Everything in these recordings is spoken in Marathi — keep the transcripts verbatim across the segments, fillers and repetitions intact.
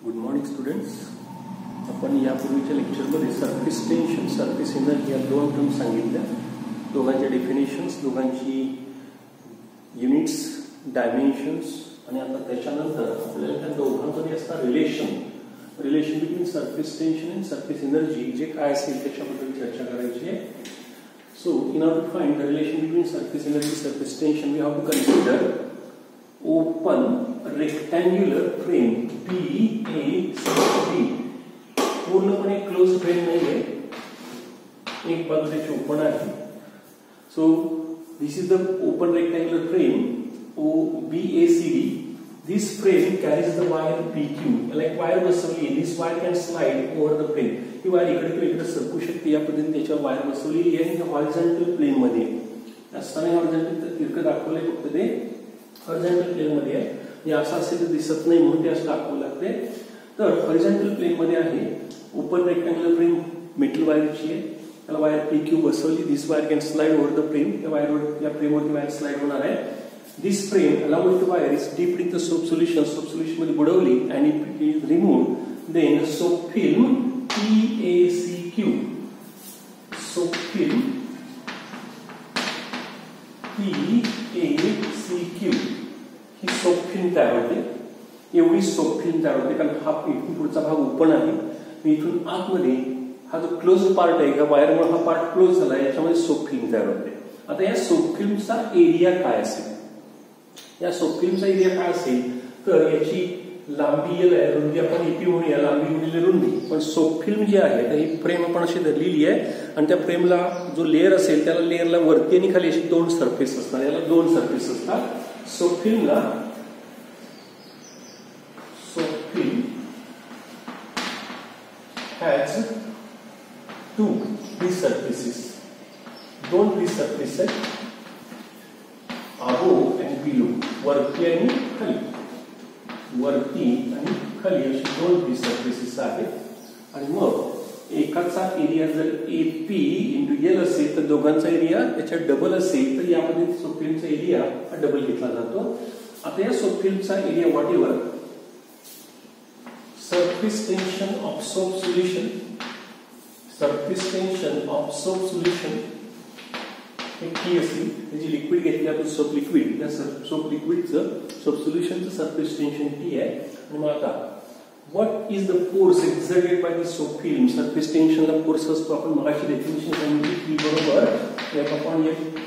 Good morning students. आपण यापूर्वीच्या लेक्चरमध्ये सरफेस टेन्शन, सरफेस एनर्जी या दोन टर्म्स सांगितल्या. दोघांच्या डेफिनेशन्स, दोघांची युनिट्स, डायमेन्शन्स आणि आता त्याच्यानंतर आपल्याला त्या दोघांमध्ये असणारं relation relation between surface tension and surface energy जे काय असेल त्याच्याबद्दल चर्चा करायची आहे. So in order to find the relation between surface energy surface tension we have to consider open rectangular frame B A C. पूर्णपणे क्लोज फ्रेम नाहीये, एक बाजू त्याची ओपन आहे. So this is the open rectangular frame O B A C D. This frame carries the wire P Q. Like wire बसवली, this wire can slide over the frame. ही वायर इकडे किंवा इकडे सरकू शकते. या पद्धतीने त्याच्यावर वायर बसवलेली आहे आणि हॉरिझॉन्टल प्लेन मध्ये असताना हॉरिझॉन्टल तिरकं दाखवलंय, फक्त ते हॉरिझॉन्टल प्लेन मध्ये आहे. हे असं असेल तर दिसत नाही म्हणून ते असं दाखवावं लागते. तर हॉरिझॉन्टल प्लेन मध्ये आहे. ओपन रेक्टँग्युलर फ्रेम मेटल वायरची आहे. त्याला वायर पी क्यू बसवली. This wire can slide over the frame. त्या वायरवर या फ्रेमवरती वायर स्लाइड होणार आहे. This frame along with the wire is dipped in the soap solution. Soap solution मध्ये बुडवली and it is removed. Then soap film P A C Q. Soap film P A C Q. He soap film तयार होते. एवढी soap film तयार होते कारण हा इथून पुढचा भाग ओपन आहे. इथून आतमध्ये हा जो क्लोज पार्ट आहे का वायरमुळे हा पार्ट क्लोज झाला आहे, याच्यामध्ये soap film तयार होते. आता या soap filmचा एरिया काय असेल? या सोप फिल्मचा एरिया काय असेल तर याची लांबी एल आहे, रुंदी आपण एपी म्हणूया, लांबी गुणिले रुंदी. पण सोप फिल्म जी आहे तर ही फ्रेम आपण अशी धरलेली आहे आणि त्या फ्रेमला जो लेअर असेल त्याला लेअरला वरती आणि खाली अशी दोन सरफेस असतात. याला दोन सरफेस असतात. सोप फिल्मला soap film has two free surfaces. दोन फ्री सरफेस आहेत, above and below. वरती आणि खाली, वरती आणि खाली अशी दोन फ्री सरफेसेस आहेत. आणि मग एकाचा एरिया जर ए पी इंटू एल असेल तर दोघांचा एरिया त्याच्या डबल असेल तर यामध्ये सोप फिल्मचा एरिया हा डबल घेतला जातो. आता या सोप फिल्मचा area whatever surface tension of soap solution, surface tension of soap solution T असेल, त्याची लिक्विड घेतली आपण सोप लिक्विड, त्या सोप लिक्विडचं सोप सोल्युशनचं सरफेस टेन्शन टी आहे. आणि मग आता what is the force exerted by the soap film. Surface टेन्शनला फोर्स असतो. आपण मगाची डेफिनेशन सांगितली की बरोबर आपण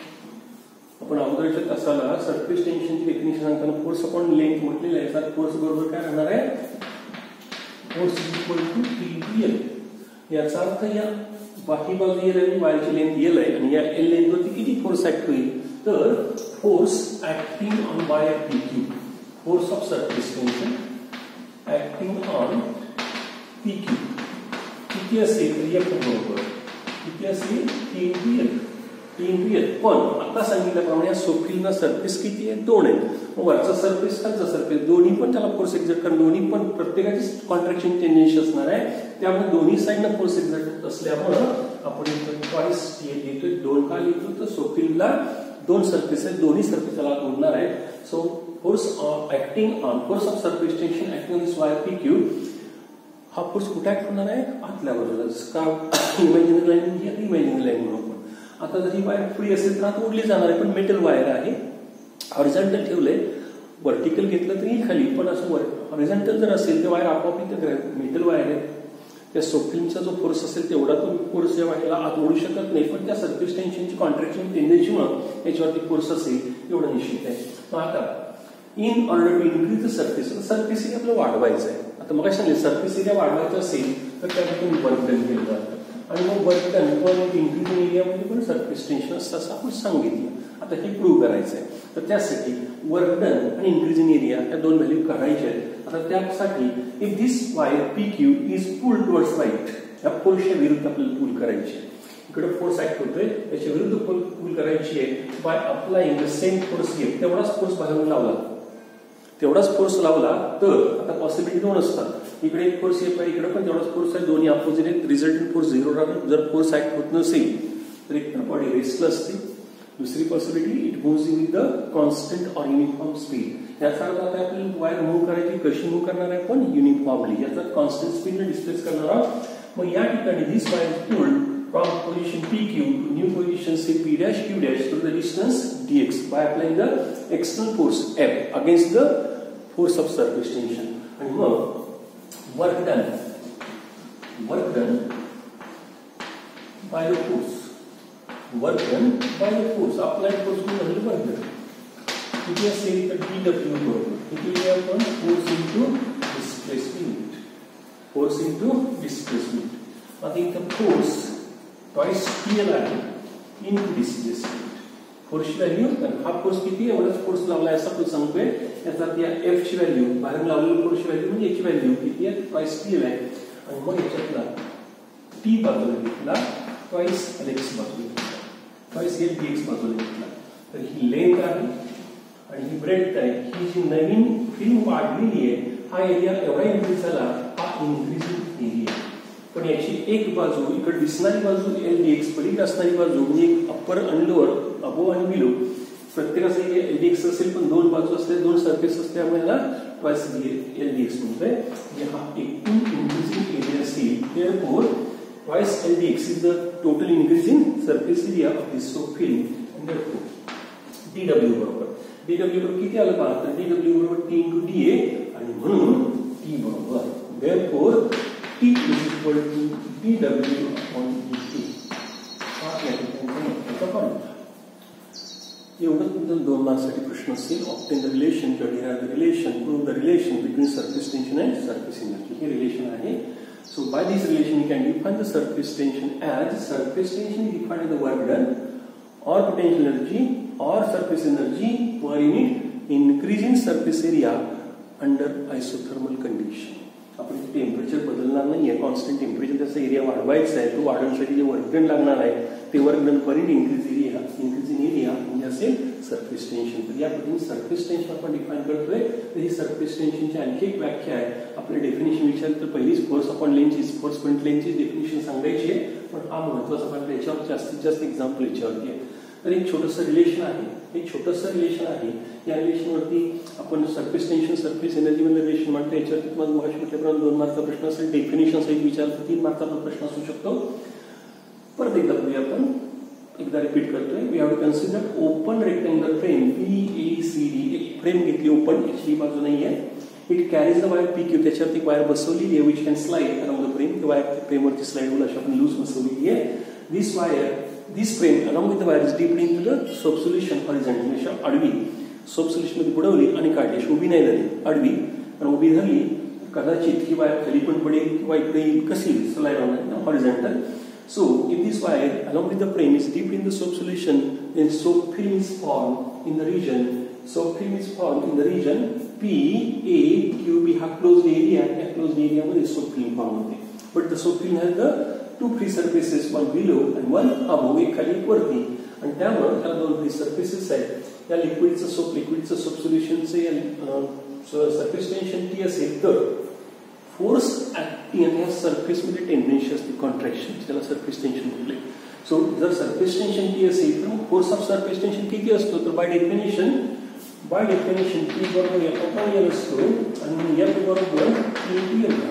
आपण अगोदरच्या तासाला सरफेस टेन्शनची डेफिनेशन सांगताना फोर्स अपॉन लेंथ म्हटलेलं आहे. तर फोर्स बरोबर काय राहणार आहे, force is equal to T T L. याचा अर्थ या बाकी बाजू एल आहे, वायरची लेंथ एल आहे आणि या एल लेंथवरती किती फोर्स ऍक्ट होईल तर force acting on wire P Q, force of surface tension acting on P Q किती असेल तर एफ बरोबर किती असेल T into L, T into L. पण आता सांगितल्याप्रमाणे या सोप फिल्मला सरफेस किती आहे, दोन आहेत. मग वरचा सरफेस खालचा सरफेस दोन्ही पण त्याला फोर्स एक्झर्ट कारण दोन्ही पण प्रत्येकाची कॉन्ट्रॅक्शन टेंडन्सी असणार आहे. त्यामुळे दोन्ही साईडला फोर्स एक्झर्ट असल्यामुळं आपण ट्वाइस टी एल लिहितोय. दोन का लिहितो तर सोप फिल्मला दोन सरफेस आहेत, दोन्ही सरफेस त्याला जोडणार आहे. So force acting on force of surface tension acting on this wire P Q. हा फोर्स कुठे ऍक्ट होणार आहे, आतल्या बाजूला. का इमॅजिनरी लाईन घ्या, इमॅजिनरी लाईन म्हणून. आता जर ही वायर फ्री असेल तर आता उडली जाणार आहे, पण मेटल वायर आहे. हॉरिझॉन्टल ठेवलंय, व्हर्टिकल घेतलं तरी खाली, पण असं हॉरिझॉन्टल जर असेल तर वायर आपोआप इथं मेटल वायर आहे. त्या सोप फिल्मचा जो फोर्स असेल तेवढा तो फोर्स या वायरला आत ओढू शकत नाही, पण त्या सरफेस टेन्शनची कॉन्ट्रॅक्शन टेंडन्सीमुळे याच्यावरती फोर्स असेल एवढं निश्चित आहे. मग आता in order to increase the surface, surface area आपल्याला वाढवायचं आहे. आता मग सांगितलं सरफेस एरिया वाढवायचा असेल तर त्यातून वर्क डन केलं जातं आणि मग वर्क डन पण इन्क्रीजिंग एरियामध्ये पण सरफेस टेन्शन असतं असं आपण सांगितलं. आता हे प्रूव्ह करायचं आहे तर त्यासाठी वर्क डन आणि इन्क्रीजिंग एरिया या दोन व्हॅल्यू काढायच्या आहेत. आता त्यासाठी if this wire P Q is pull towards right, या फोर्सच्या विरुद्ध आपल्याला पुल करायची आहे. इकडे फोर्स ऍक्ट होतोय त्याच्या विरुद्ध पुल करायची आहे by applying the same force here. तेवढाच फोर्स बाहेरून लावला, तेवढाच फोर्स लावला तर आता पॉसिबिलिटी दोन असतात. इकडे एक फोर्स येत आहे, इकडे पण तेवढाच फोर्स आहे, दोन्ही अपोजिट आहेत. रिझल्टंट फोर्स झिरो राहतो. जर फोर्स ऍक्ट होत नसेल तर एक तर बॉडी रेस्टला असते. दूसरी possibility it moves with the constant or uniform speed. याचा अर्थ आता आपल्याला वायर मूव्ह करायची, कशी मूव्ह करणार आहे पण युनिफॉर्मली, याचा कॉन्स्टंट स्पीडने डिस्प्लेस करणार आहोत. मग या ठिकाणी this wire is pulled from position P Q to new position say P dash Q dash through the distance dx by applying the external force F against the force of surface tension. And work work done work done by the force work done by the force applied force को मतलब work done. किती असेल तर D W बरोबर किती आहे आपण force into displacement force into displacement. आता इथं force twice P L आहे into displacement. फोर्सची व्हॅल्यू हा फोर्स किती एवढाच फोर्स लावला आहे असं आपण सांगतोय. याचा त्या F ची व्हॅल्यू बाहेर लावलेली फोर्सची व्हॅल्यू म्हणजे याची व्हॅल्यू किती आहे twice P L आहे. आणि मग याच्यातला T बाजूला घेतला twice L X बाजूला घेतला twice L D X बाजूला घेतला. तर ही लेंथ आहे आणि ही ब्रेड्थ आहे. ही जी नवीन फिल्म वाढलेली आहे हा एरिया एवढा इन्क्रीज झाला, हा इन्क्रीजिंग एरिया. पण याची एक बाजू इकडे दिसणारी बाजू एल डी एक्स पलीकडे असणारी बाजू म्हणजे एक अप्पर आणि लोअर अबो आणि बिलो प्रत्येकाचं एल डी एक्स असेल पण दोन बाजू असते दोन सरफेस असते त्यामुळे याला ट्वाइस एल डी एक्स म्हणतोय. म्हणजे हा एकूण इन्क्रीजिंग एरिया असेल therefore twice L D X is the total increasing surface area of this soap film. D W बरोबर डी डब्ल्यू बरोबर किती आलं पहा तर डी डब्ल्यू बरोबर टी इंटू डी ए आणि म्हणून टी बरोबर therefore T is equal to D W upon D T. हा या ठिकाणचा फॉर्म्युला. एवढं तुमचं दोन मार्क्ससाठी प्रश्न असेल. ऑब्टेन द रिलेशन किंवा derive the relation, prove the relation between surface tension and surface energy. हे रिलेशन आहे. So by this relation you can define the surface tension as surface tension is defined the work done or potential energy or surface energy per unit increase in surface area under isothermal condition. आपण टेम्परेचर बदलणार नाहीये, कॉन्स्टंट टेम्परेचर त्याचा एरिया वाढवायचा आहे. तो वाढवण्यासाठी जे वर्क डन लागणार आहे ते work done per increase area increase in area म्हणजे असेल सरफेस टेन्शन. तर या पद्धतीने सरफेस टेन्शन आपण डिफाइन करतोय. तर ही सरफेस टेन्शनची आणखी एक व्याख्या आहे. आपलं डेफिनेशन विचारलं तर पहिलीच फोर्स अपॉन लेंथची फोर्स पॉईंट लेंथची डेफिनेशन सांगायची आहे. पण हा महत्वाचा पण त्याच्यावर जास्तीत जास्त एक्झाम्पल याच्यावरती आहे. तर एक छोटंसं रिलेशन आहे. एक छोटंसं रिलेशन आहे. या रिलेशनवरती आपण सरफेस टेन्शन सरफेस एनर्जी मध्ये रिलेशन म्हणतो. याच्यावरती तुम्हाला मगाशी म्हटल्याप्रमाणे दोन मार्कचा प्रश्न असेल. डेफिनेशन सहित विचारतो तीन मार्कचा पण प्रश्न असू शकतो. परत एकदा बघूया आपण एकदा रिपीट करतोय. We have to consider open rectangular frame P A C D. एक फ्रेम घेतली ओपन, याची बाजू नाही आहे. It carries the wire P Q. त्याच्यावरती एक वायर बसवलेली आहे which can slide around the frame. ती वायर फ्रेमवरती स्लाइड होईल अशी आपण लूज बसवलेली आहे. This wire This frame along with the wire is dipped into the soap solution horizontally. आडवी सोप सोल्युशन मध्ये बुडवली आणि काढली. उभी नाही झाली, आडवी आणि उभी धरली कदाचित ही वायर खाली पण पडेल किंवा इकडे कशी स्लाइड होणार horizontal. So if this wire along with the frame is dipped in the soap solution then soap film is formed in the region soap film is formed in the region P A Q B. हा closed area, या closed area मध्ये soap film form होते. But the soap film has the two free surfaces, one below and one above. एक खाली एक वरती आणि त्यामुळे त्याला दोन फ्री सर्फेसेस आहेत. या लिक्विडचं सोप लिक्विडचं सोप सोल्युशनचे सरफेस टेन्शन टी असेल तर फोर्स ऍक्टिंग या सरफेस मध्ये टेंडन्सी असते कॉन्ट्रॅक्शन, त्याला सरफेस टेन्शन म्हटले. सो जर सरफेस टेन्शन टी असेल तर मग फोर्स ऑफ सरफेस टेन्शन किती असतो तर by definition by definition T बरोबर एफ अपॉन एल असतो आणि एफ बरोबर टी इंटू एल.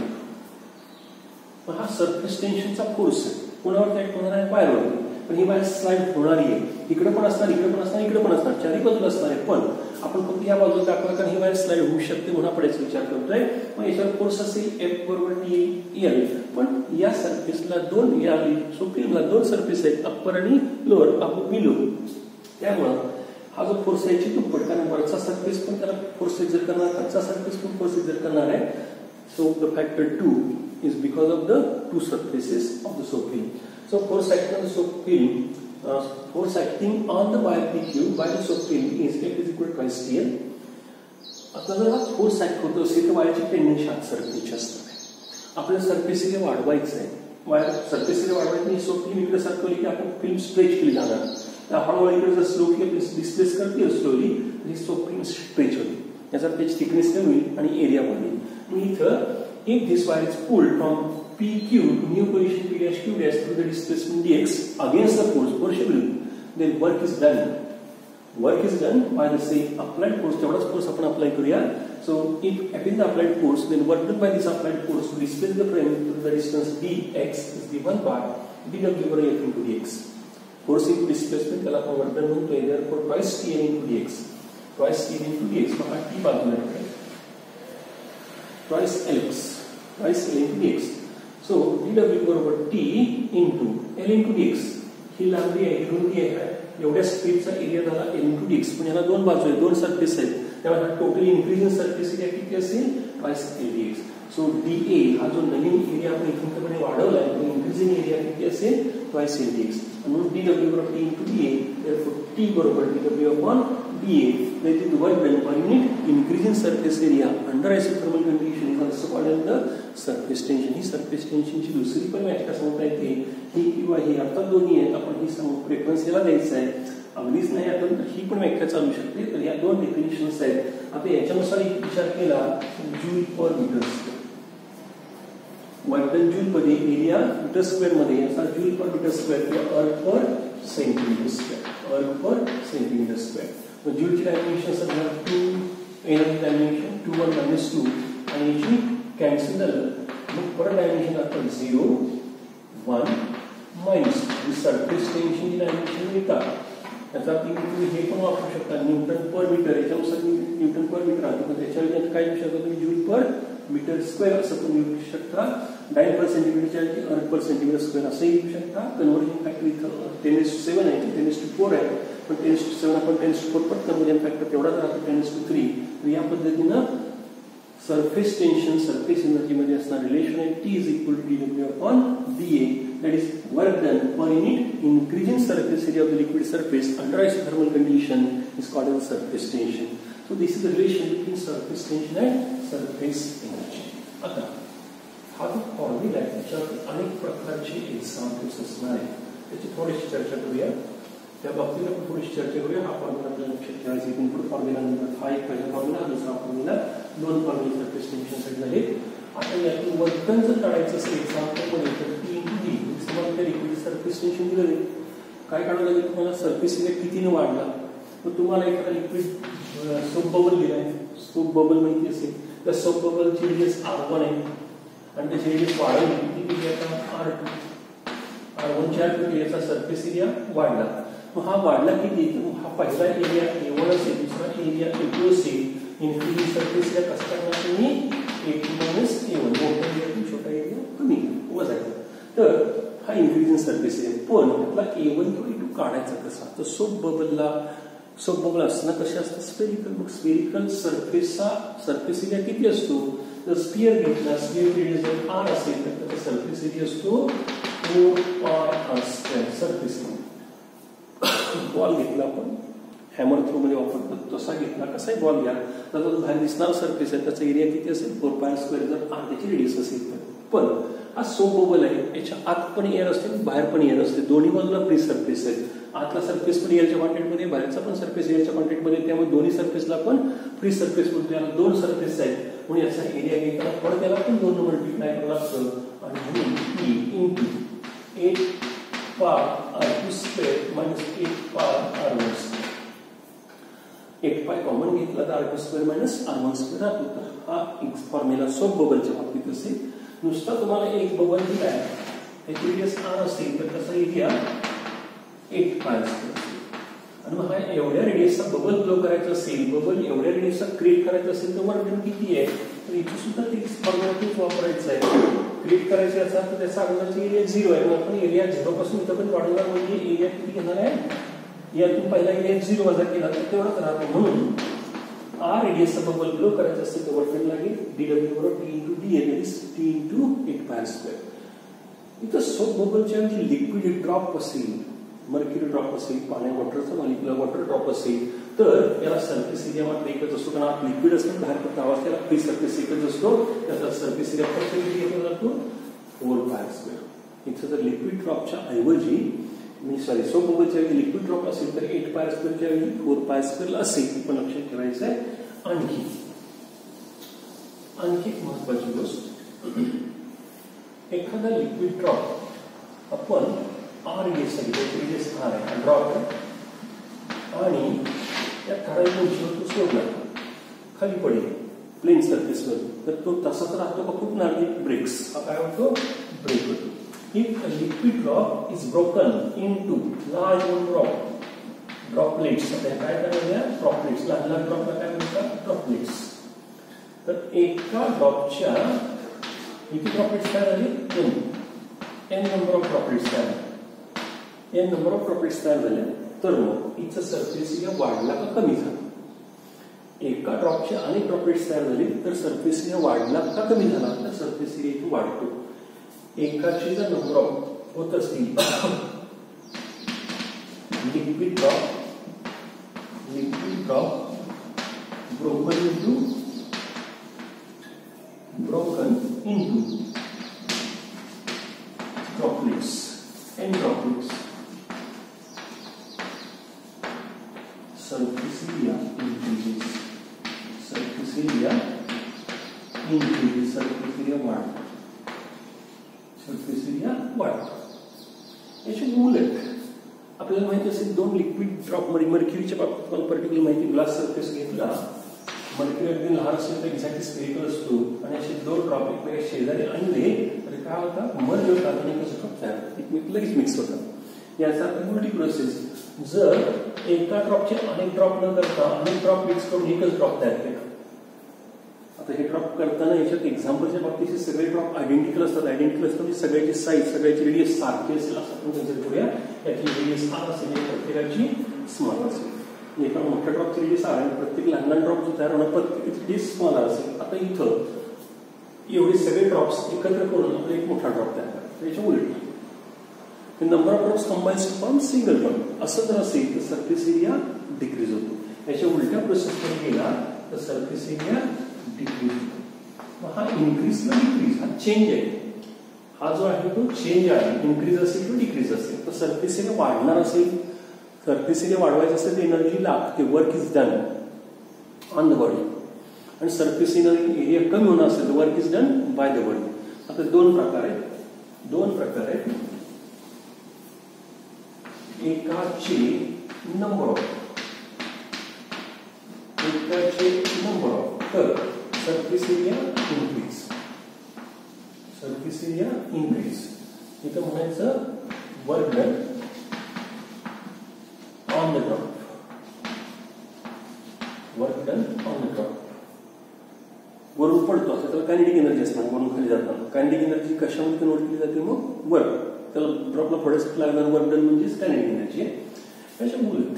हा सरफेस टेन्शनचा फोर्स आहे. कोणावरती ऍक्ट होणार आहे वायरवरती. पण ही वायर स्लाइड होणारी आहे. इकडे पण असणार इकडे पण असणार इकडे पण असणार चारही बाजूला असणार आहे. पण आपण फक्त या बाजूला दाखवलं कारण ही वायर स्लाइड होऊ शकते म्हणून आपण याचा विचार करतोय. मग याच्यावर फोर्स असेल एफ बरोबर टी एल. पण या सरफेसला दोन या सोपीला दोन सरफेस आहेत अप्पर आणि लोअर अबो बिलो. त्यामुळं हा जो फोर्स आहे याची दुप्पट कारण वरचा सरफेस पण त्याला फोर्स एक्झर्ट करणार खालचा सरफेस पण फोर्स एक्झर्ट करणार आहे. So the factor two is because of the two surfaces of the soap film. So force acting on the soap film, uh, force acting on the wire P Q by the soap film is F is equal to twice T L. आता जर हा फोर्स ऍक्ट होतो असेल तर वायरची टेंडन्सी आत सरकण्याची असणार आहे. आपल्याला सरफेस एरिया वाढवायचं आहे. वायर सरफेस एरिया वाढवायची सोप फिल्म इकडे सरकवली की आपण फिल्म स्ट्रेच केली जाणार. त्या हळूहळू इकडे जर स्लोली डिस्प्लेस करते स्लोली ही सोप फिल्म स्ट्रेच होईल. याचा त्याची थिकनेस कमी होईल आणि एरिया वाढेल. इथं if this wire is pulled from P Q to new position P dash Q dash through the displacement dx against the force forcible, then work is done. Work is done by the same applied force, तेवढाच फोर्स आपण अप्लाय करूया. So if applying the applied force then work done by this applied force to displace the frame through the distance dx is given by dw बरोबर f into dx. Force into displacement त्याला आपण वर्क डन म्हणतोय. Therefore twice t n into dx, twice t n into dx, मग हा t बाजूला टाकायचा, twice lx, twice l into dx. So dw बरोबर t into l into dx. ही लांबी आहे, ही रुंदी आहे, एवढ्या स्पेसचा एरिया झाला l into dx. पण याला दोन बाजू आहेत, दोन सरफेस आहेत, त्यामुळे हा टोटल इन्क्रीजिंग सरफेस एरिया किती असेल? Twice l dx. So dA हा जो नवीन एरिया आपण इथूनकडे वाढवला आहे तो इन्क्रीजिंग एरिया किती असेल? Twice l dx. म्हणून dw बरोबर t into dA, therefore t बरोबर dw upon dA. That is work done per unit increasing surface area under isothermal condition is also called as the surface tension. ही surface tension ची दुसरी पण व्याख्या सांगता येते, ही किंवा ही अर्थात दोन्ही आहेत, आपण ही सांगू फ्रिक्वेन्सी याला द्यायचं आहे, अगदीच नाही आपण तर ही पण व्याख्या चालू शकते. तर या दोन डेफिनेशन्स आहेत. आता याच्यानुसार एक विचार केला joule per metre square, work done joule मध्ये, एरिया मीटर स्क्वेअर मध्ये, याचा जूल पर मीटर स्क्वेअर किंवा अर्थ पर सेंटीमीटर स्क्वेअर, अर्थ पर सेंटीमीटर स्क्वेअर. मग जूलची डायमेन्शन सध्या two, energy dimension two one minus two, आणि याची कॅन्सल झालं मग परत डायमेन्शन आपण झिरो वन मायनस सरफेस टेन्शनची डायमेन्शन मिळतात. त्याचा तुम्ही हे पण वापरू शकता न्यूटन पर मीटर, याच्यानुसार न्यूटन पर मीटर आहे, पण त्याच्यावर काय लिहू शकता तुम्ही? जूल पर मीटर स्क्वेअर असं पण लिहू शकता. डायन पर सेंटीमीटरच्या ऐवजी अर्थ पर सेंटीमीटर स्क्वेअर असंही लिहू शकता. कन्व्हर्जन फॅक्टर इथं टेन एस टू सेवन आहे, टेन एस टू फोर आहे, पण टेन एस टू सेवन आपण टेन एस टू फोर पण कन्व्हर्जन फॅक्टर तेवढाच राहतो टेन एस टू थ्री. तर या पद्धतीनं सरफेस टेन्शन सरफेस एनर्जी मध्ये असणार रिलेशन आहे T is equal to dw upon dA. That is work done per unit increasing surface area of the liquid surface under isothermal condition is called as surface tension. So this is the relation between surface tension and surface energy. आता हा जो फॉर्म्युला आहे त्याच्यात अनेक प्रकारचे एक्झाम्पल्स असणार आहेत, त्याची थोडीशी चर्चा करूया. त्या बाबतीत आपण थोडीशी चर्चा करूया. हा फॉर्म्युला आपल्याला लक्षात ठेवायचा आहे. इनपुट फॉर्म्युला नंतर हा एक पहिला फॉर्म्युला, दुसरा फॉर्म्युला, दोन फॉर्म्युले सरफेस टेन्शनसाठी झाले. आता यातून वर्क डन जर काढायचं असेल एक्झाम्पल मध्ये तर टी इंटू डी तुम्हाला लिक्विड सरफेस टेन्शन दिलं आहे. काय काढावं लागेल तुम्हाला? सरफेस एरिया कितीने वाढला, तर तुम्हाला एखादा लिक्विड सोप बबल दिला आहे, सोप बबल माहिती असेल, त्या सोप बबलची रेडियस आर वन आहे आणि त्याची रेडियस वाढवली किती दिली आता? R to. आर वन च्या याचा सरफेस एरिया वाढला. मग हा वाढला किती? हा पहिला एरिया ए वन असेल, दुसरा एरिया ए टू असेल. इन्क्रीजिंग सरफेस एरिया कसा करणार तुम्ही? A two minus A one, मोठा एरिया छोटा एरिया कमी वजायचा. तर हा इन्क्रीजिंग सरफेस एरिया, पण त्यातला ए वन किंवा ए टू काढायचा कसा? तर सोप बबलला सोप बबल असताना कसे असतात? स्फेरिकल. मग स्फेरिकल सरफेसचा सरफेस एरिया किती असतो? जर स्फिअर घेतला, स्फिअर एरिया जर आर असेल तर त्याचा सरफेस एरिया असतो four pi R square. Surface ball घेतला आपण हॅमर थ्रो मध्ये वापरतो तसा घेतला, कसाही बॉल घ्या, त्याचा जो बाहेर दिसणार सरफेस आहे त्याचा एरिया किती असेल? फोर पाय स्क्वेअर जर आर त्याची रेडियस असेल तर. पण हा सोप बबल आहे, याच्या आत पण एअर असते बाहेर पण एअर असते, दोन्ही बाजूला फ्री सरफेस आहे. आतला सरफेस पण एअरच्या कॉन्टॅक्टमध्ये, बाहेरचा पण सरफेस एअरच्या कॉन्टॅक्टमध्ये, त्यामुळे दोन्ही सरफेसला पण फ्री सरफेस म्हणतो. याला दोन सरफेस आहेत म्हणून याचा एरिया घेताना पण त्याला पण दोन मल्टिप्लाय करावं लागतं आणि म्हणून E into eight pi R two square minus eight pi R one square. Eight pi common घेतला तर R two square minus R one square राहतो. तर हा एक फॉर्म्युला सोप बबलच्या बाबतीत असेल. नुसता तुम्हाला एक बबल दिला आहे, त्याची रेडियस आर असेल तर त्याचा एरिया एट पाय स्क्वेअर असेल. आणि मग हा एवढ्या रेडियसचा बबल फ्लो करायचा असेल, बबल एवढ्या रेडियसचा क्रिएट करायचा असेल तर वर्क डन किती आहे? तर इथे सुद्धा तेच फॉर्म्युला वापरायचा आहे. क्रिएट करायचे असा तर त्याचा अगोदरचा एरिया झिरो आहे. मग आपण एरिया झिरो पासून इथं पण वाढवणार म्हणजे एरिया किती घेणार आहे? यातून पहिला एरिया झिरो वजा केला तर तेवढाच राहतो. म्हणून आर रेडियसचा बबल फ्लो करायचा असेल तर वर्क डन लागेल डीडब्ल्यू बरोबर T into D L is T into eight pi square. इथं सोप बबलच्या ऐवजी लिक्विड ड्रॉप असेल, मर्क्युरी ड्रॉप असेल, पाण्या वॉटरचा मॉलिक्युलर वॉटर ड्रॉप असेल तर याला सरफेस एरिया मात्र एकच असतो, कारण आत लिक्विड असतो, बाहेर पडता आवाज त्याला फ्री सरफेस एकच असतो. त्याचा सरफेस एरिया फक्त किती जातो? Four pi square. इथं जर लिक्विड ड्रॉपच्या ऐवजी मी सॉरी सोप बबलच्या ऐवजी लिक्विड ड्रॉप असेल तर एट पाय स्क्वेअरच्या ऐवजी फोर पाय स्क्वेअर असेल. पण लक्षात ठेवायचं आहे आणखी आणखी एक महत्वाची गोष्ट, एखादा लिक्विड ड्रॉप आपण आर रेडियस रेडियस आर आहे ड्रॉप आहे आणि या ठराविक उंचीवर तो सोडला खाली पडेल प्लेन सरफेसवर, तर तो तसाच राहतो का फुटणार नाही? ब्रेक्स. हा काय होतो? ब्रेक होतो. If a liquid drop is broken into large number of droplets, आता काय करायला? ड्रॉपलेट्स, लहान लहान ड्रॉपला काय म्हणतात? ड्रॉपलेट्स. तर एका ड्रॉपच्या किती ड्रॉपलेट्स तयार झाले? N N number of droplets तयार झाले. एन नंबर ऑफ ड्रॉपलेट्स तयार झाले, तर मग इथं सरफेस एरिया वाढला का कमी झाला? एका ड्रॉपच्या अनेक ड्रॉपलेट्स तयार झाले तर सरफेस एरिया वाढला का कमी झाला? तर सरफेस एरिया इथे वाढतो. एकाचे जर नंबर ऑफ होत असतील liquid drop liquid drop broken into broken into droplets N droplets, surface area increases. Surface area increases. Surface area वाढ. Surface area वाढ. याची उलट आपल्याला माहिती असेल दोन लिक्विड ड्रॉप मध्ये मर्क्युरीच्या बाबतीत मला पर्टिक्युलर माहिती, ग्लास सरफेस घेतला, मर्क्युरी अगदी लहान असेल तर एक्झॅक्टली स्फेरिकल असतो आणि असे दोन ड्रॉप एकमेकांच्या शेजारी आणले तर काय होतात? मर्ज होतात आणि एकच ड्रॉप तयार होतात, एकमेक लगेच मिक्स होतात. याचा उलटी प्रोसेस. जर एका ड्रॉपचे अनेक ड्रॉप न करता अनेक ड्रॉप मिक्स करून एकच ड्रॉप तयार केला, आता हे ड्रॉप करताना याच्यात एक्झाम्पलच्या बाबतीत सगळे ड्रॉप आयडेंटिकल असतात. आयडेंटिकल असतात म्हणजे सगळ्याची साईज, सगळ्याची रेडियस सारखी असेल असं आपण कन्सिडर करूया. याची रेडियस आर असेल, प्रत्येकाची स्मॉल असेल. एका मोठ्या ड्रॉपची रेडियस आर आणि प्रत्येक लहान लहान ड्रॉप जो तयार होणार प्रत्येकाची रेडियस स्मॉल असेल. आता इथं एवढे सगळे ड्रॉप्स एकत्र करून आपला एक मोठा ड्रॉप तयार करतात. याच्या उलट the number of drops combines to form single drop. असं जर असेल तर सरफेस एरिया डिक्रीज होतो. याच्या उलट्या प्रोसेसमध्ये गेला तर सरफेस एरिया डिक्रीज होतो. हा इन्क्रीज ना डिक्रीज, हा चेंज आहे. हा जो आहे तो चेंज आहे. इन्क्रीज असेल किंवा डिक्रीज असेल तर सरफेस एरिया वाढणार असेल, सरफेस एरिया वाढवायचं असेल तर एनर्जी लागते. Work is done on the body. आणि सरफेस एरिया कमी होणार असेल तर work is done by the body. आता दोन प्रकार आहेत, दोन प्रकार आहेत. एकाचे नंबर ऑफ एकाचे नंबर ऑफ तर surface area increase, surface area increase. इथं म्हणायचं work done on the drop, work done on the drop. वरून पडतो असं त्याला कायनेटिक एनर्जी असणार. वरून खाली जाताना कायनेटिक एनर्जी कशामध्ये कन्वर्ट केली जाते? मग वर्क. त्याला ड्रॉपला थोडंसं लागणार वर्क डन म्हणजेच कायनेटिक एनर्जी आहे. त्याच्या उलट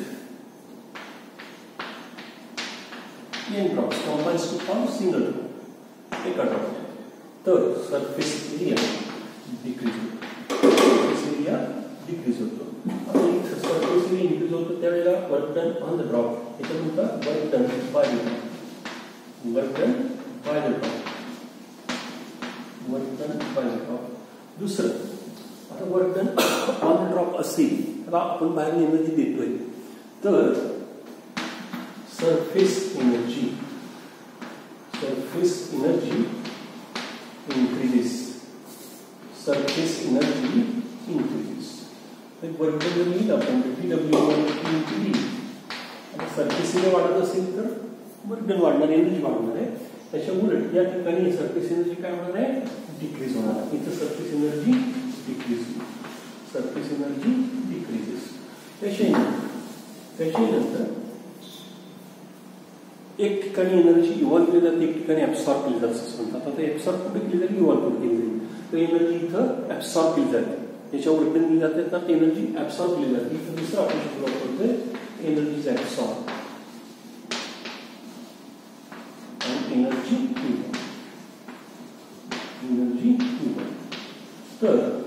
N drops combines to form single drop, एका ड्रॉप. तर सरफेस एरिया डिक्रीज होतो, सरफेस एरिया डिक्रीज होतो. आता इथं सरफेस एरिया इन्क्रीज होतो त्यावेळेला work done on the drop, याच्यात म्हणतात work done by the drop, work done by the drop, work done by the drop. दुसरं आता work done on the drop असेल तर आपण बाहेर एनर्जी देतोय तर surface energy, surface energy increases, surface energy increases. तर वर्क डन येईल आपण T W one T D आणि सरफेस एरिया वाढत असेल तर वर्क डन वाढणार, एनर्जी वाढणार आहे. त्याच्या उलट या ठिकाणी सरफेस एनर्जी काय होणार आहे? डिक्रीज होणार आहे. इथं surface energy decrease, surface energy decreases. त्याच्यानंतर त्याच्यानंतर एक ठिकाणी एनर्जी इव्हॉल्व केली जाते, एक ठिकाणी ऍब्सॉर्ब केली जाते असं म्हणतात. आता ऍब्सॉर्ब कुठे केली जाते? इव्हॉल्व कुठे केली जाते? तर एनर्जी इथं ऍब्सॉर्ब केली जाते, याच्या वर्क डन केली जाते तर एनर्जी ऍब्सॉर्ब केली जाते. इथं दुसरं आपण शब्द वापरतोय एनर्जी ऍब्सॉर्ब आणि एनर्जी इव्हॉल्व, एनर्जी इव्हॉल्व. तर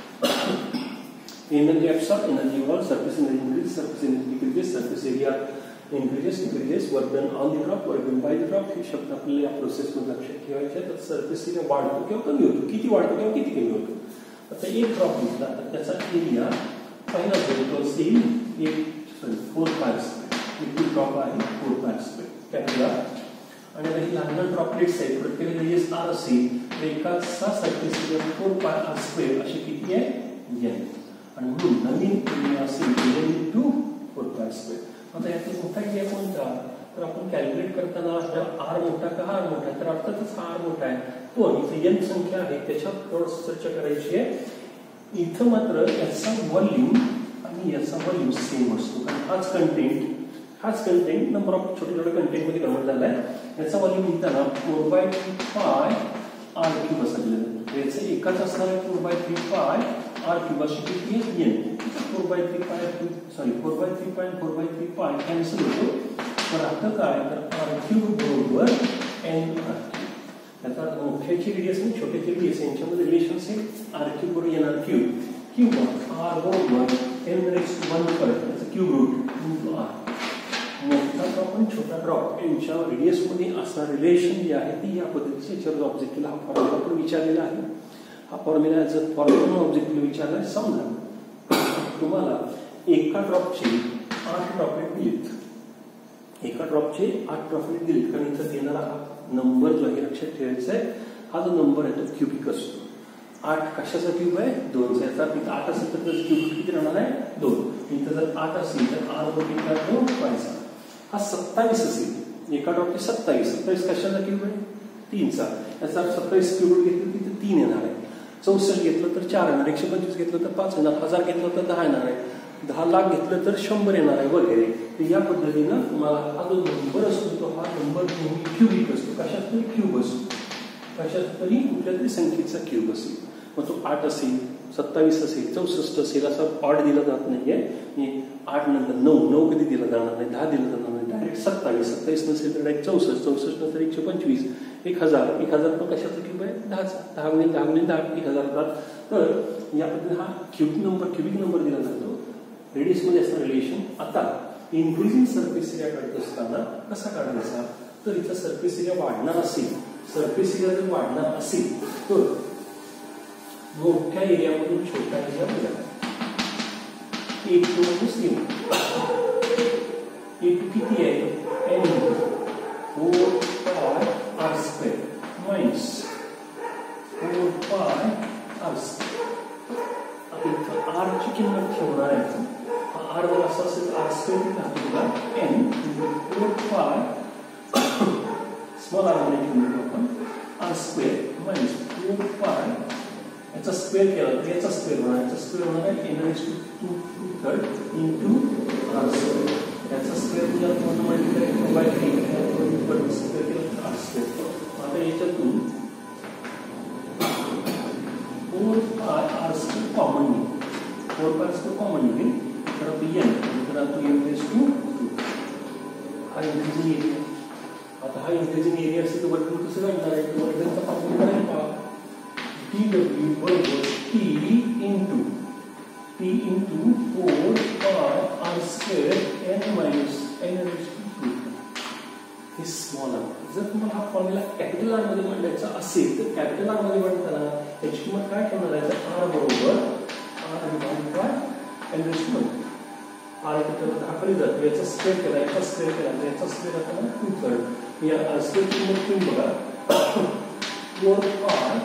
energy absorb, energy evolve, surface energy increase, surface energy decreases, surface area increases, decreases, work done on the drop, work done by the drop. हे शब्द आपल्याला या प्रोसेसमध्ये लक्षात ठेवायचे. तर सरफेस एरिया वाढतो किंवा कमी होतो, किती वाढतो किंवा किती कमी होतो. आता एक ड्रॉप घेतला तर त्याचा एरिया पहिला जो असेल एक sorry four pi square, liquid drop आहे फोर पाय स्क्वेअर कॅपिटल. आणि काही लहान लहान ड्रॉपलेट्स आहेत, प्रत्येक रेडियस आर असेल तर एकाचा surface area four pi R square असे किती आहे? एन. आणि म्हणून नवीन एरिया असेल N into four pi square. आता यातला मोठा एरिया कोणता, तर आपण कॅल्क्युलेट करताना आर मोठा का आर मोठा, तर अर्थातच आर मोठा आहे, पण इथे एन संख्या आहे त्याच्यावर थोडं चर्चा करायची आहे. इथं मात्र याचा व्हॉल्यूम आणि याचा व्हॉल्यूम सेम असतो, कारण हाच कंटेंट हाच कंटेंट नंबर ऑफ छोटे छोटे कंटेंट मध्ये कन्वर्ट झाला आहे. याचा व्हॉल्यूम लिहिताना four by three pi R cube असं लिहिलं जातं. याचं एकाच असणार आहे four by three pi R cube अशी किती आहे N. Four by three pi sorry four by three pi four by three pi cancel होतो. तर आता काय, तर आर क्यूब बरोबर एन आर क्यूब. याचा मोठ्याची रेडियस आणि छोट्याची रेडियस यांच्यामध्ये रिलेशन्स आहे. आर क्यूब बरोबर एन आर क्यूब किंवा आर बरोबर एन रेस वन करत याचं क्यूब रूट इंटू आर. मोठा ड्रॉप आणि छोटा ड्रॉप यांच्या रेडियसमध्ये असणारं रिलेशन जे आहे ती या पद्धतीचे याच्यावर ऑब्जेक्टिव्हला हा फॉर्म्युला पण विचारलेला आहे. हा फॉर्म्युला जर फॉर्म्युला ऑब्जेक्टिव्हला विचारला समजा तुम्हाला एका ड्रॉपचे आठ ड्रॉपलेट दिलेत, एका ड्रॉपचे आठ ड्रॉपलेट दिलेत, कारण इथं देणारा हा नंबर जो आहे लक्षात ठेवायचा आहे. हा जो नंबर आहे तो क्युबिक असतो. आठ कशाचा क्यूब आहे, दोनचा. याचा तिथं आठ असेल तर त्याचं क्यूब किती राहणार आहे, दोन. इथं जर आठ असेल तर आर बरोबर दोन व्हायचा. हा सत्तावीस असेल, एका ड्रॉपचे सत्तावीस. सत्तावीस कशाचा क्यूब आहे, तीनचा. याचा सत्तावीस क्यूब घेतलं तिथे तीन येणार आहे. चौसष्ट घेतलं तर चार येणार, एकशे पंचवीस घेतलं तर पाच येणार, हजार घेतलं तर दहा येणार आहे, दहा लाख घेतलं तर शंभर येणार आहे वगैरे. तर या पद्धतीनं तुम्हाला हा जो नंबर असतो तो हा नंबर क्यूबिक असतो. कशात तरी क्यूब असतो, कशात तरी कुठल्या तरी संख्येचा क्यूब असेल. मग तो आठ असेल, सत्तावीस असेल, चौसष्ट असेल, असा ऑड दिला जात नाहीये. आठ नंतर नऊ, नऊ कधी दिला जाणार नाही, दहा दिला जाणार नाही, डायरेक्ट सत्तावीस. सत्तावीस नसेल तर डायरेक्ट चौसष्ट, चौसष्ट नंतर एकशे पंचवीस, एक हजार. एक हजार पण कशाचा क्यूब आहे, दहाचा. दहा गुणिले दहा गुणिले दहा, एक हजार होतात. तर या पद्धतीने हा क्यूबिक नंबर क्यूबिक नंबर दिला जातो. रेडियसमध्ये असणारं रिलेशन. आता इन्क्रीजिंग सरफेस एरिया काढत असताना कसा काढायचा, तर इथं सरफेस एरिया वाढणार असेल, सरफेस एरिया जर वाढणार असेल तर मोठ्या एरियामधून छोटा एरिया बघा. A two minus A A two किती आहे, N four pi R square minus four pi R square. आता इथं आर ची किंमत ठेवणार आहे. आर जर असं असेल R square N four pi small R मध्ये ठेवून आपण आर स्क्वेअर मायनस फोर पाय. याचा स्क्वेअर केला तर याचा स्क्वेअर होणार, याचा स्क्वेअर होणार आहे n raise to two third into r square. याचा स्क्वेअर तुझ्या पूर्ण multiply two by three square केला तर आर स्क्वेअर. आता याच्यातून four pi R square common घेईल, फोर पाय स्क्वेअर कॉमन घेईल. तर आता एन तर आता एन रेज टू हा इंक्रीजिंग एरिया. आता हा इंक्रीजिंग एरिया असेल तर वर्किंग कसं घडणार आहे, तर वर्किंगचा फॉर्म्युला आहे पहा. डब्ल्यू बरोबर T into T into four pi R square n minus n raise to. हे स्मॉल आर. जर तुम्हाला हा फॉर्म्युला कॅपिटल आर मध्ये मांडायचा असेल तर कॅपिटल आर मध्ये मांडताना याची किंमत काय ठेवणार आहे, आर बरोबर r divide by n raise to. R इथे दाखवली जाते, याचा स्क्वेअर केला, याचा स्क्वेअर केला, याचा स्क्वेअर आता टू थर्ड. या आर स्क्वेअर किंमत तुम्ही बघा four pi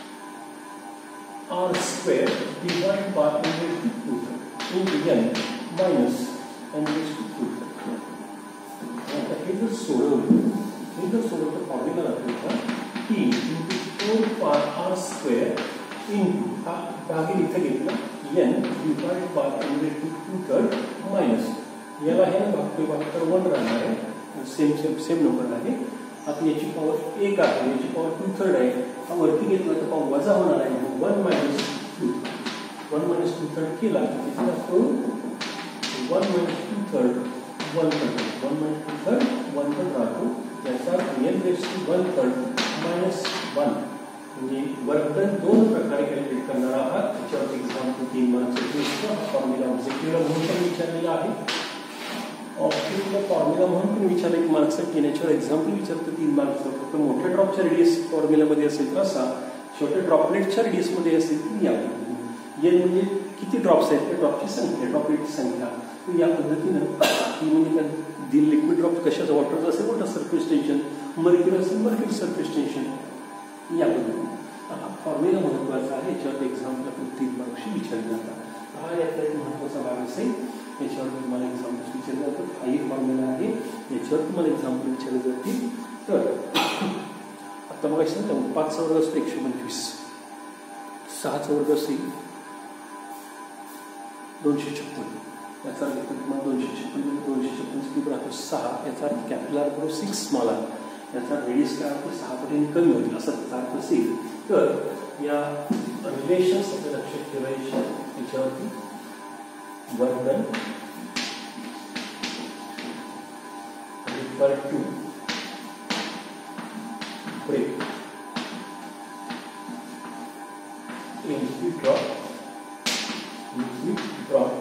R square divide by n raise to two into n minus n raise to two. आता हे जर सोडवलं हे जर सोडवलं फॉर्म्युला दाखवता T into four pi R square into हा भागी इथं घेतला n divide by n raise to two third minus याला हे भागतोय भागतर वन राहणार आहे. सेम सेम सेम नंबर आहे. आता याची पॉवर एक आहे, याची पॉवर टू थर्ड आहे. हा वरती घेतला तर पॉवर वजा होणार आहे. One minus two one minus two third केला किती लागतो, one minus two third one third one minus two third one third राहतो. याचा n raise to one third minus one. म्हणजे वर्क दोन प्रकारे कॅल्क्युलेट करणार आहात. त्याच्यावर एक्झाम्पल तीन मार्क्सचा फॉर्म्युला ऑब्जेक्टिव्हला म्हणून पण विचारलेला आहे. ऑब्जेक्टिव्हला फॉर्म्युला म्हणून पण विचारलं एक मार्क्ससाठी येण्याच्यावर एक्झाम्पल विचारतं तीन मार्क्सचा. फक्त मोठ्या ड्रॉपच्या रेडियस फॉर्म्युलामध्ये असेल तसा, छोट्या ड्रॉपलेटच्या रेडियसमध्ये असेल तर या पद्धतीने. एन म्हणजे किती ड्रॉप्स आहेत त्या ड्रॉपची संख्या, ड्रॉपलेटची संख्या. तर या पद्धतीनं ती म्हणजे दिल लिक्विड ड्रॉप कशाचं, वॉटरचं असेल वॉटर सरफेस टेन्शन, मर्क्युरी असेल मर्क्युरी सरफेस टेन्शन. या पद्धतीने हा फॉर्म्युला महत्त्वाचा आहे. याच्यावर एक्झाम्पल आपण तीन मार्क्सशी विचारले जातात. हा यातला एक महत्त्वाचा भाग असेल. याच्यावर तुम्हाला एक्झाम्पल्स विचारले जातात. हा एक फॉर्म्युला आहे, याच्यावर तुम्हाला एक्झाम्पल विचारले जातील. तर आता मग असेल ना, पाचचा वर्ग असतो एकशे पंचवीस, सहाचा वर्ग असेल दोनशे छप्पन, याचा अर्थ तुम्हाला दोनशे छप्पन दोनशे छप्पन स्क्यूब राहतो सहा, याचा अर्थ कॅपिटल आर बरोबर सिक्स स्मॉल आर, याचा रेडियस काय होतो सहा पटीने कमी होईल असा त्याचा अर्थ असेल. तर या रिलेशन्स आपल्या लक्षात ठेवायच्या. याच्यावरती work done equal to break liquid drop liquid drop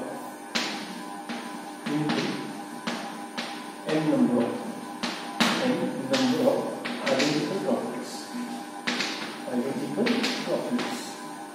into n number of n number of identical droplets. Identical droplets.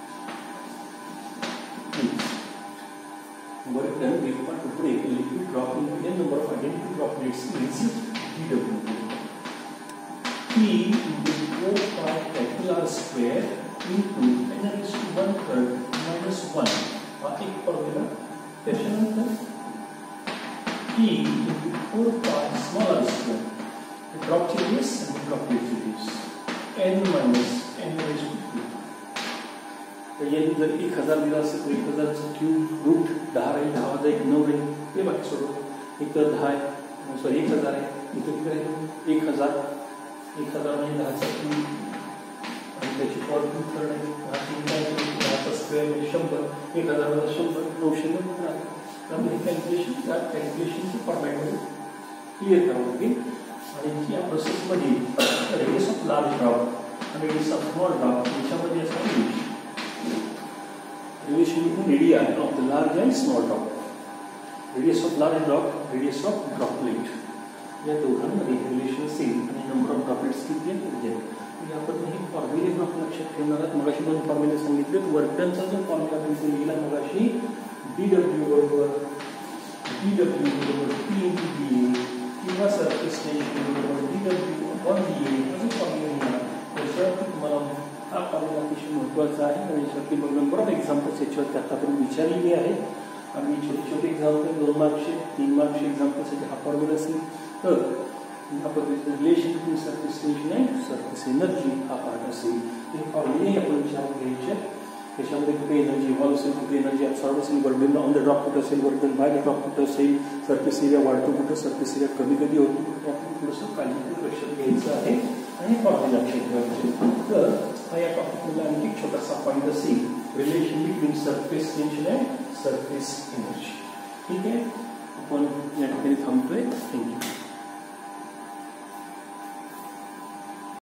Means work done required to break a liquid drop into n number of identical droplets is dW. P into four pi capital R square into n raised to one third minus one. हा एक फॉर्म्युला. त्याच्यानंतर P into four pi small r square, the drop radius and the droplet radius, n minus n raised to two. तर याने जर एक हजार दिला असेल तर एक हजारचं क्यूब रूट दहा राहील, दहा हजार एक नऊ राहील, ते बाकी सोडून एक तर दहा आहे, सॉरी एक हजार आहे, इथं किती राहील एक हजार, एक हजार म्हणजे दहाचा क्यूब आणि त्याची पॉवर टू थर्ड आहे, दहा तीन काय दहाचा स्क्वेअर म्हणजे शंभर, एक हजार हजार शंभर नऊशे नव्वद राहील. त्यामुळे कॅल्क्युलेशन त्या कॅल्क्युलेशनच्या फॉर्मॅटमध्ये क्लिअर करावं लागेल. आणि या प्रोसेसमध्ये रेडियस ऑफ लार्ज ड्रॉप आणि रेडियस ऑफ स्मॉल ड्रॉप याच्यामध्ये असं relation between radii of the large and small drop, radius of large drop, radius of droplet, या दोघांमध्ये रिलेशन असेल आणि नंबर ऑफ ड्रॉपलेट्स किती आहे. आपण हे फॉर्म्युले पण आपण लक्षात ठेवणार आहात. मगाशी दोन फॉर्म्युले सांगितले. वर्कडनचा जो फॉर्म्युला तुम्ही लिहिला मगाशी dw बरोबर dw बरोबर p into dA किंवा सरफेस टेन्शन बरोबर dw upon dA असे फॉर्म्युला लिहिला. त्याच्यावरती तुम्हाला हा फॉर्म्युला अतिशय महत्त्वाचा आहे आणि याच्यावरती मग नंबर ऑफ एक्झाम्पल्स याच्यावरती आतापर्यंत विचारलेली आहे. आणि छोटे छोटे एक्झाम्पल दोन मार्क्सचे तीन मार्क्सचे एक्झाम्पल्ससाठी हा फॉर्म्युला असेल. तर या पद्धतीचं relation between surface tension and surface energy हा पार्ट असेल. हे फॉर्म्युले आपण विचारात घ्यायचे. त्याच्यामध्ये कुठे एनर्जी इव्हॉल्व असेल, कुठे एनर्जी ॲब्सॉर्ब असेल, वर्क ऑन द ड्रॉप कुठं असेल, वर्क बाय द ड्रॉप कुठं असेल, सरफेस एरिया वाढतो कुठं, सरफेस एरिया कमी कधी होतो, कुठे आपण थोडंसं काळजीपूर्वक लक्षात घ्यायचं आहे आणि फॉर्म्युला लक्षात ठेवायचे. तर हा या टॉपिकमधला आणखी एक छोटासा पॉईंट असेल relation between surface tension and surface energy. ठीक आहे, आपण या ठिकाणी थांबतोय. थँक्यू.